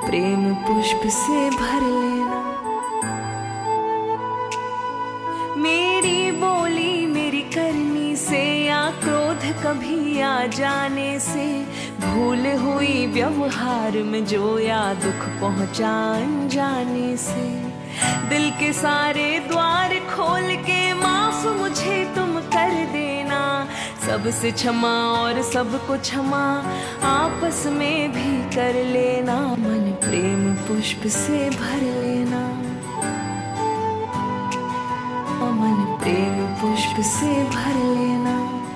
प्रेम पुष्प से भर लेना। मेरी बोली मेरी करनी से या क्रोध कभी आ जाने से, भूल हुई व्यवहार में जो या दुख पहुंचा अनजाने से, दिल के सारे द्वार खोल के माफ मुझे तुम कर देना। सबसे क्षमा और सबको क्षमा आपस में भी कर लेना। मन प्रेम पुष्प से भर लेना, मन प्रेम पुष्प से भर लेना।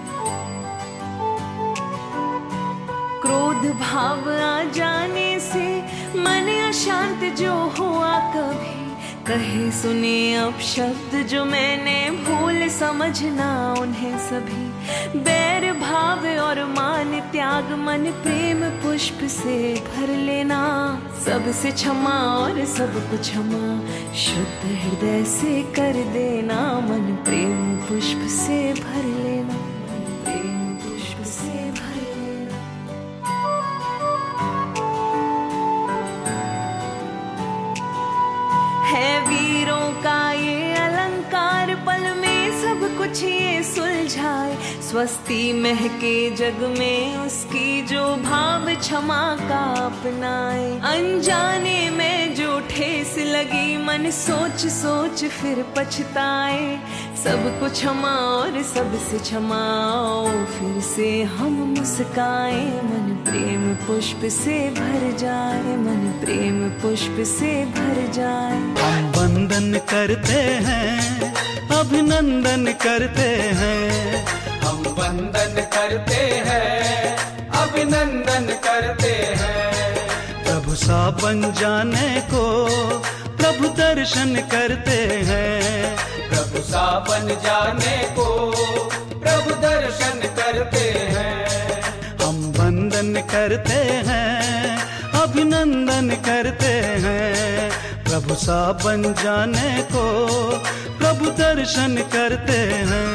क्रोध भाव आ जाने से मन अशांत जो हुआ कभी, कहे सुने अब शब्द जो मैंने भूल समझना उन्हें सभी। बैर भाव और मान त्याग मन प्रेम पुष्प से भर लेना। सबसे क्षमा और सबको क्षमा शुद्ध हृदय से कर देना। मन प्रेम पुष्प से भर लेना, प्रेम पुष्प से भर लेना। है वीरों का ये अलंकार, पल में सब कुछ ये सुलझाए। स्वस्ति महके जग में उसकी जो भाव क्षमा का अपनाए। अनजाने में जो ठेस लगी मन सोच सोच फिर पछताए। सब कुछ क्षमा और सबसे क्षमा आओ फिर से हम मुस्काए। मन प्रेम पुष्प से भर जाए, मन प्रेम पुष्प से भर जाए। हम वंदन करते हैं, अभिनंदन करते हैं। हम वंदन करते हैं, अभिनंदन करते हैं। प्रभु सा बन जाने को प्रभु दर्शन करते हैं। प्रभु सा बन जाने को प्रभु दर्शन करते हैं। हम वंदन करते हैं, अभिनंदन करते हैं। प्रभु सा बन जाने को प्रभु दर्शन करते हैं।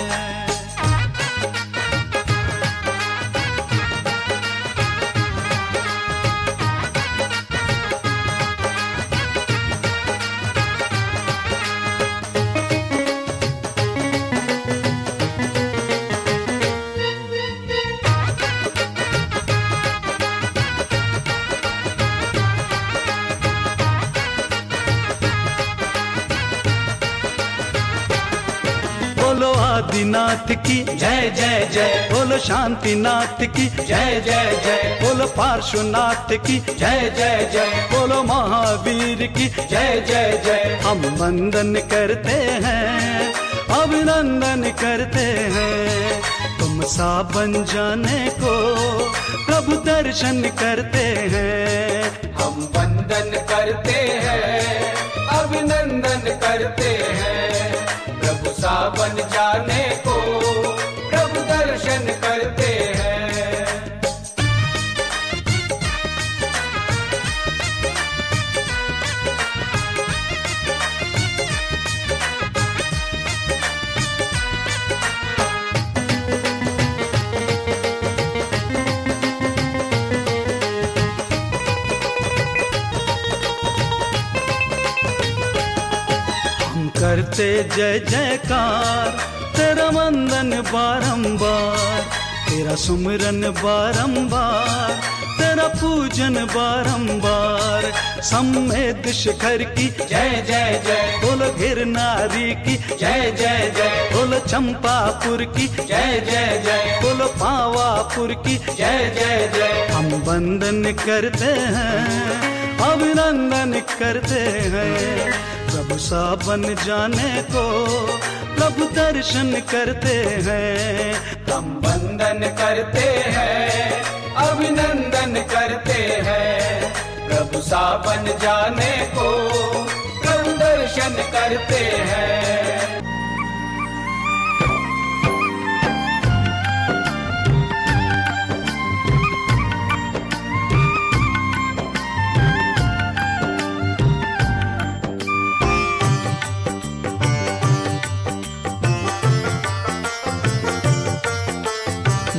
बोलो आदिनाथ की जय जय जय। बोलो शांतिनाथ की जय जय जय। बोलो पार्श्वनाथ की जय जय जय। बोलो महावीर की जय जय जय। हम वंदन करते हैं, अभिनंदन करते हैं। तुम सा बन जाने को प्रभु दर्शन करते हैं। हम वंदन करते हैं, अभिनंदन करते हैं। प्रभु सा बन जाने को प्रभु दर्शन करते हैं। करते जय जयकार, तेरा वंदन बारंबार, तेरा सुमिरन बारंबार, तेरा पूजन बारंबार। सम्मेद शिखर की जय जय जय। बोलो गिरनारी की जय जय जय। बोलो चंपापुर की जय जय जय। बोलो पावापुर की जय जय जय। हम वंदन करते हैं, अभिनंदन करते हैं। प्रभु सा बन जाने को प्रभु दर्शन करते हैं। हम वंदन करते हैं, अभिनंदन करते हैं। प्रभु सा बन जाने को प्रभु दर्शन करते हैं।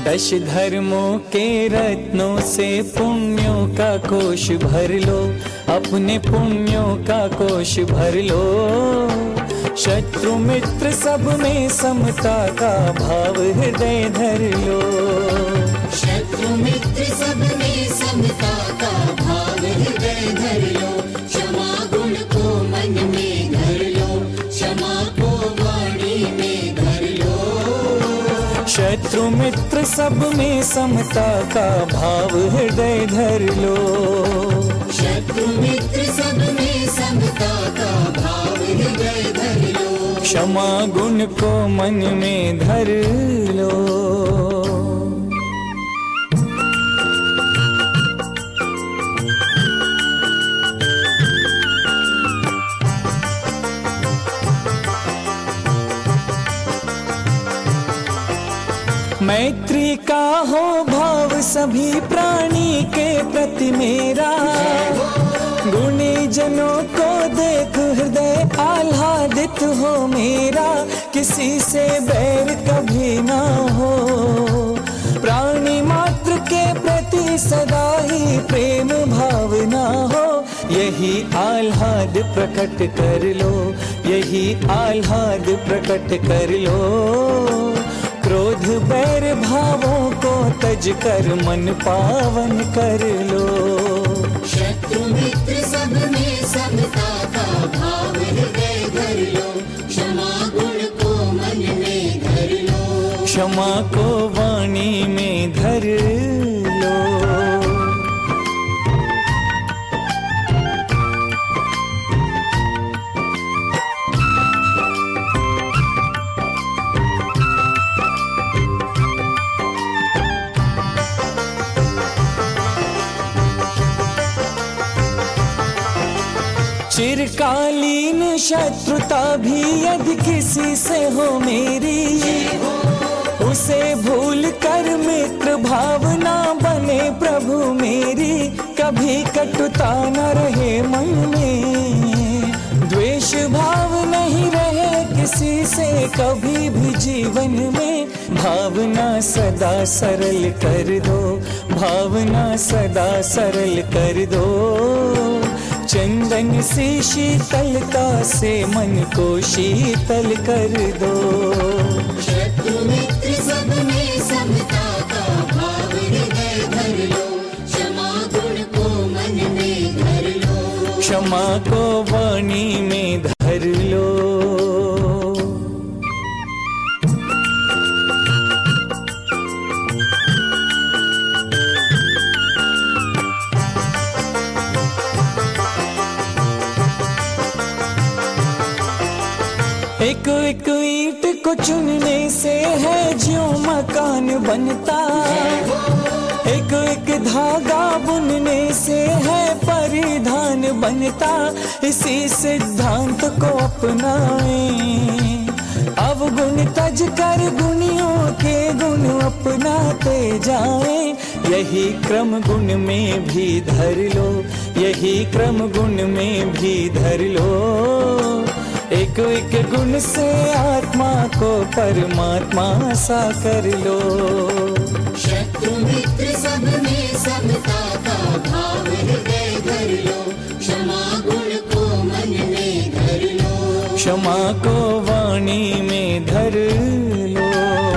दश धर्मों के रत्नों से पुण्यों का कोश भर लो, अपने पुण्यों का कोश भर लो। शत्रु मित्र सब में समता का भाव हृदय धर लो। शत्रु मित्र सब में समता का भाव हृदय धर लो। क्षमा गुण को मन में धर लो, क्षमा को वाणी में धर लो। शत्रु मित्र सब में समता का भाव हृदय धर लो। शत्रु मित्र सब में समता का भाव हृदय धर लो। क्षमा गुण को मन में धर लो। मैत्री का हो भाव सभी प्राणी के प्रति मेरा, गुणी जनों को देख हृदय आह्लादित हो मेरा। किसी से बैर कभी ना हो, प्राणी मात्र के प्रति सदा ही प्रेम भावना हो। यही आह्लाद प्रकट कर लो, यही आह्लाद प्रकट कर लो। क्रोध बैर भावों को तज कर मन पावन कर लो। शत्रु मित्र सब में समता का भाव हृदय धर लो। क्षमा गुण को मन में धर लो। क्षमा को वाणी में धर लो। चिरकालीन शत्रुता भी यदि किसी से हो मेरी, उसे भूल कर मित्र भावना बने प्रभु मेरी। कभी कटुता न रहे मन में, द्वेष भाव नहीं रहे किसी से कभी भी जीवन में। भावना सदा सरल कर दो, भावना सदा सरल कर दो। चंदन सी शीतलता से मन को शीतल कर दो। शत्रु मित्र सब में समता का भाव हृदय धर लो। क्षमा गुण को मन में धर लो। क्षमा को वाणी में धर लो। एक एक ईंट को चुनने से है ज्यों मकान बनता, एक एक धागा बुनने से है परिधान बनता। इसी सिद्धांत को अपनाएं, अवगुण तज कर गुणियों के गुण अपनाते जाएं। यही क्रम गुण में भी धर लो, यही क्रम गुण में भी धर लो। एक एक गुण से आत्मा को परमात्मा सा कर लो। शत्रु मित्र सब में समता का भाव हृदय धर लो। क्षमा गुण को मन में धर लो। क्षमा को वाणी में धर लो।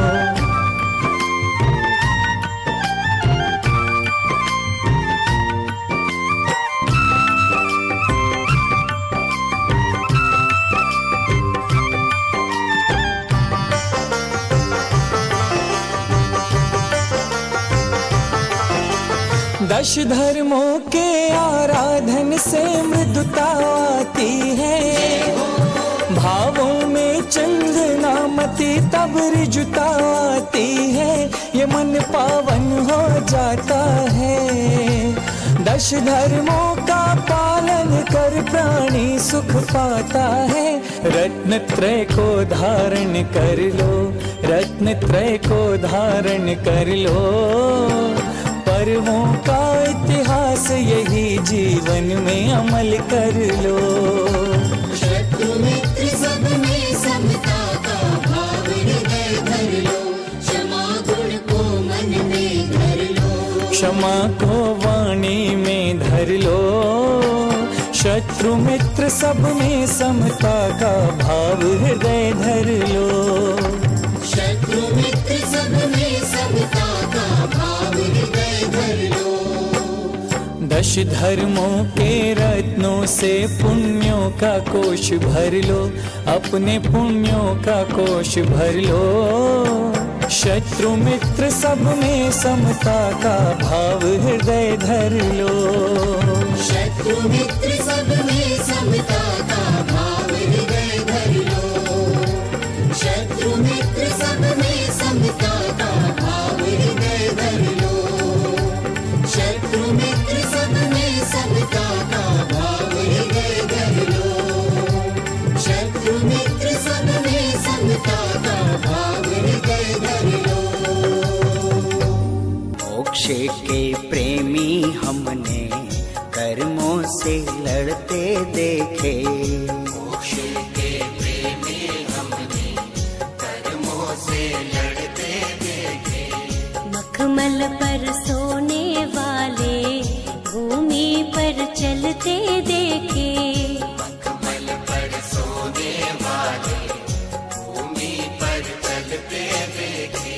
दश धर्मों के आराधन से मृदुता आती है, भावों में चंदनामती तब रिजुता आती है। ये मन पावन हो जाता है। दश धर्मों का पालन कर प्राणी सुख पाता है। रत्न त्रय को धारण कर लो, रत्न त्रय को धारण कर लो। पर्वों का इतिहास यही जीवन में अमल कर लो। शत्रु मित्र सब में समता का भाव हृदय धर लो। क्षमा गुण को मन क्षमा को वाणी में धर लो, शत्रु मित्र सब में समता का भाव हृदय धर लो। शत्रु मित्र सब में समता का भाव हृदय धर लो। दश धर्मों के रत्नों से पुण्यों का कोश भर लो, अपने पुण्यों का कोश भर लो। शत्रु मित्र सब में समता का भाव हृदय धर लो। शत्रु मित्र सब में समता का भाव हृदय धर लो। शत्रु मित्र सब में समता का भाव हृदय धर लो। शत्रु मित्र सब में समता का भाव हृदय धर लो। शत्रु मित्र सब में समता का भाव हृदय धर लो। मोक्ष के प्रेमी हमने कर्मों से लड़ते देखे। मोक्ष के प्रेमी हमने कर्मों से लड़ते देखे। मखमल पर सोने वाले भूमि पर चलते देखे। मखमल पर सोने वाले भूमि पर चलते देखे।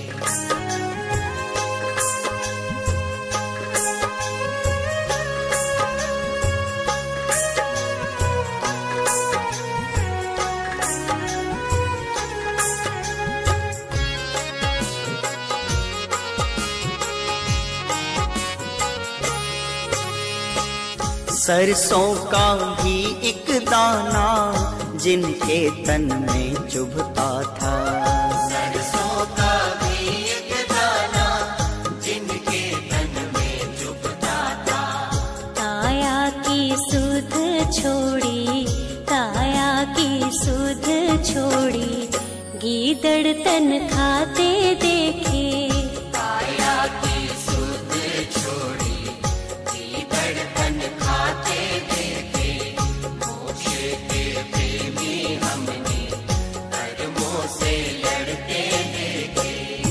सरसों का भी एक दाना जिनके तन में चुभता था। सरसों का भी एक दाना जिनके तन में चुभता था। काया की सुध छोड़ी, काया की सुध छोड़ी, गीदड़ तन खाते देखे। काया की सुध छोड़ी, गीदड़ तन खाते देखे। मोक्ष के प्रेमी हमने कर्मों से लड़ते देखे।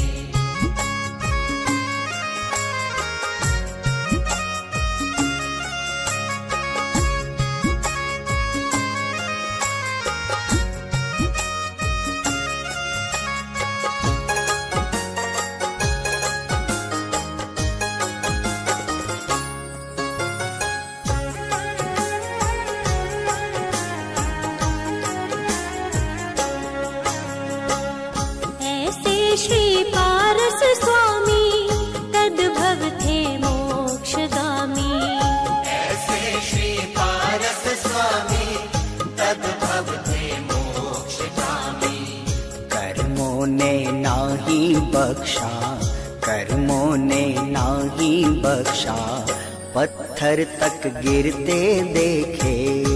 श्री पारस स्वामी तद्भव थे मोक्षगामी। ऐसे श्री पारस स्वामी तद्भव थे मोक्षगामी। कर्मों ने नाही बख्शा, कर्मों ने नाही बख्शा, पत्थर तक गिरते देखे।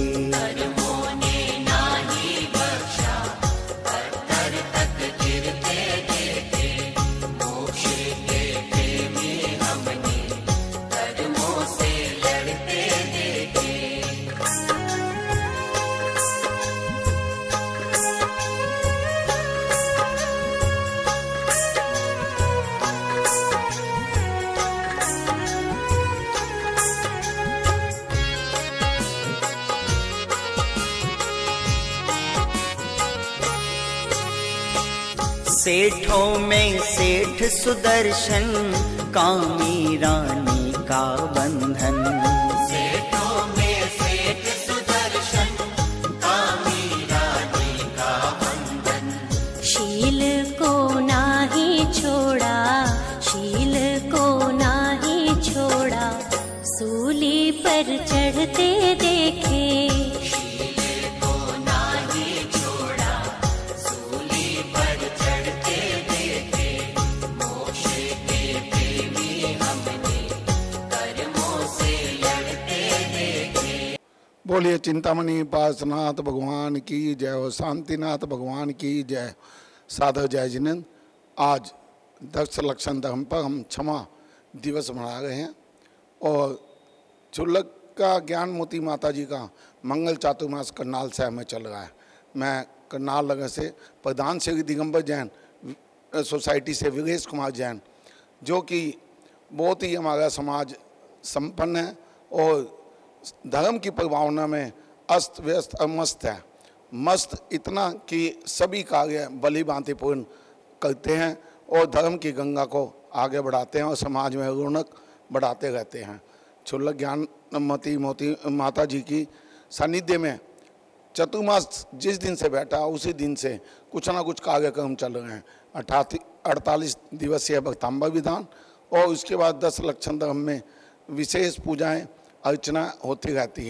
सेठों में सेठ सुदर्शन, कामी रानी का बंधन। सेठों में सेठ सुदर्शन, कामी रानी का बंधन। शील को नाही छोड़ा, शील को नाही छोड़ा, सूली पर चढ़ते देखे। बोलिए चिंतामणि पार्श्वनाथ भगवान की जय और शांतिनाथ भगवान की जय। साधव जय जिनेन्द्र, आज दक्ष लक्षण धर्म पर हम क्षमा दिवस मना रहे हैं और चुल्लक का ज्ञान मोती माता जी का मंगल चातुर्मास करनाल शहर में चल रहा है। मैं करनाल नगर से प्रधान श्री दिगंबर जैन सोसाइटी से विवेश कुमार जैन, जो कि बहुत ही हमारा समाज संपन्न है और धर्म की प्रभावना में अस्त व्यस्त और मस्त है। मस्त इतना कि सभी कार्य भली भांति पूर्ण करते हैं और धर्म की गंगा को आगे बढ़ाते हैं और समाज में रौनक बढ़ाते रहते हैं। क्षुल्लक ज्ञानमती मोती माता जी की सानिध्य में चतुर्मास जिस दिन से बैठा उसी दिन से कुछ ना कुछ कार्यक्रम चल रहे हैं। 48 दिवसीय भक्तांबर विधान और उसके बाद 10 लक्षण धर्म में विशेष पूजाएं अर्चना होती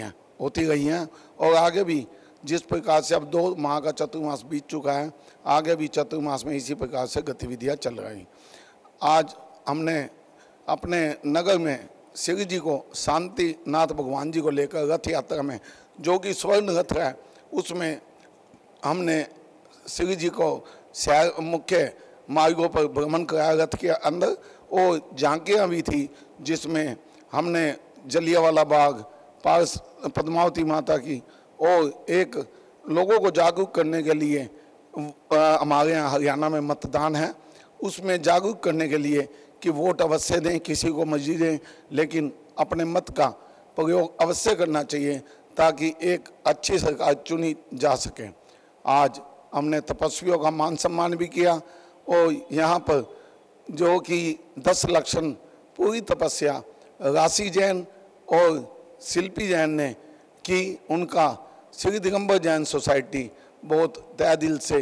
रही हैं और आगे भी जिस प्रकार से अब 2 माह का चतुर्मास बीत चुका है, आगे भी चतुर्मास में इसी प्रकार से गतिविधियां चल रही। आज हमने अपने नगर में श्री जी को शांतिनाथ भगवान जी को लेकर रथ यात्रा में, जो कि स्वर्ण रथ है, उसमें हमने श्री जी को शहर मुख्य मार्गों पर भ्रमण कराया रथ के अंदर और झांकियाँ भी थी जिसमें हमने जलियांवाला बाग, पास पद्मावती माता की और एक लोगों को जागरूक करने के लिए हमारे यहाँ हरियाणा में मतदान है, उसमें जागरूक करने के लिए कि वोट अवश्य दें, किसी को मर्जी दें, लेकिन अपने मत का प्रयोग अवश्य करना चाहिए ताकि एक अच्छी सरकार चुनी जा सके। आज हमने तपस्वियों का मान सम्मान भी किया और यहाँ पर जो कि 10 लक्षण पूरी तपस्या राशि जैन और शिल्पी जैन ने की, उनका श्री दिगंबर जैन सोसाइटी बहुत तहे दिल से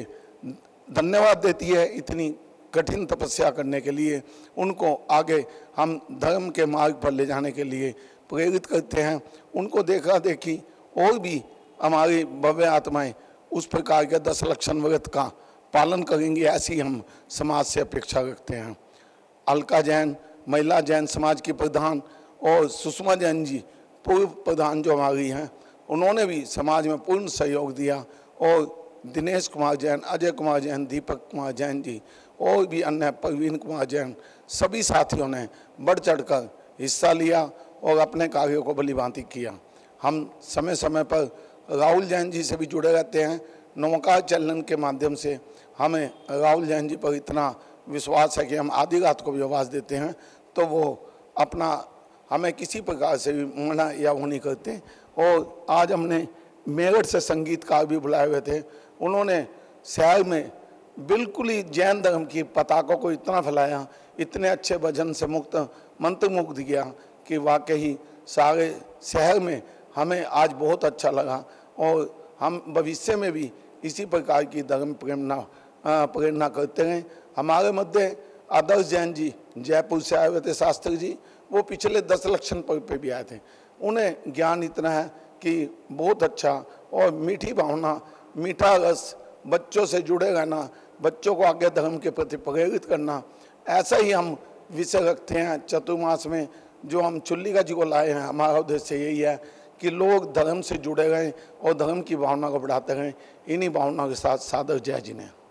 धन्यवाद देती है इतनी कठिन तपस्या करने के लिए। उनको आगे हम धर्म के मार्ग पर ले जाने के लिए प्रेरित करते हैं। उनको देखा देखी और भी हमारी भव्य आत्माएं उस प्रकार के 10 लक्षण व्रत का पालन करेंगी, ऐसी हम समाज से अपेक्षा रखते हैं। अलका जैन महिला जैन समाज की प्रधान और सुषमा जैन जी पूर्व प्रधान जो हमारी हैं, उन्होंने भी समाज में पूर्ण सहयोग दिया और दिनेश कुमार जैन, अजय कुमार जैन, दीपक कुमार जैन जी और भी अन्य प्रवीण कुमार जैन, सभी साथियों ने बढ़ चढ़कर हिस्सा लिया और अपने कार्यों को भली भांति किया। हम समय समय पर राहुल जैन जी से भी जुड़े रहते हैं। नौका चलन के माध्यम से हमें राहुल जैन जी पर इतना विश्वास है कि हम आधी रात को भी आवाज़ देते हैं तो वो अपना हमें किसी प्रकार से भी मना या वो नहीं करते। और आज हमने मेरठ से संगीतकार भी बुलाए हुए थे, उन्होंने शहर में बिल्कुल ही जैन धर्म की पताकों को इतना फैलाया, इतने अच्छे भजन से मुक्त मंत्र मुग्ध किया कि वाकई सारे शहर में हमें आज बहुत अच्छा लगा। और हम भविष्य में भी इसी प्रकार की धर्म प्रेरणा करते रहें। हमारे मध्य आदर्श जैन जी जयपुर से आए हुए थे, शास्त्री जी, वो पिछले 10 लक्षण पे भी आए थे। उन्हें ज्ञान इतना है कि बहुत अच्छा और मीठी भावना, मीठा रस, बच्चों से जुड़े रहना, बच्चों को आगे धर्म के प्रति प्रेरित करना, ऐसा ही हम विषय रखते हैं चतुर्मास में। जो हम चुल्लिका जी को लाए हैं, हमारा उद्देश्य यही है कि लोग धर्म से जुड़े रहें और धर्म की भावना को बढ़ाते रहें। इन्हीं भावना के साथ सादर जय जिन्हें।